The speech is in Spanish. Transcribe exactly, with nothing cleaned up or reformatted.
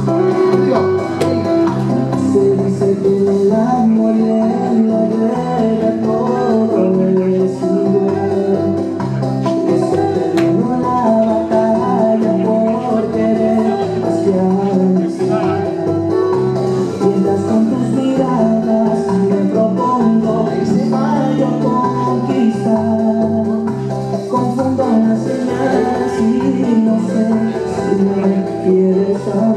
Se dice que el amor y en la guerra todo es igual. Que se terminó la batalla por querer hacia el cielo. Mientras con tus miradas me propongo yo conquistar. Confundo las señales y no sé si me quieres saber.